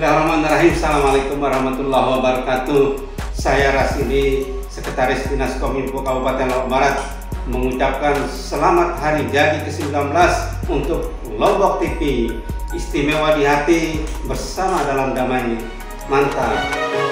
Bismillahirrahmanirrahim. Assalamualaikum warahmatullahi wabarakatuh. Saya Rasidi, Sekretaris Dinas Kominfo Kabupaten Lombok Barat, mengucapkan selamat hari jadi ke-19 untuk Lombok TV. Istimewa di hati, bersama dalam damai. Mantap.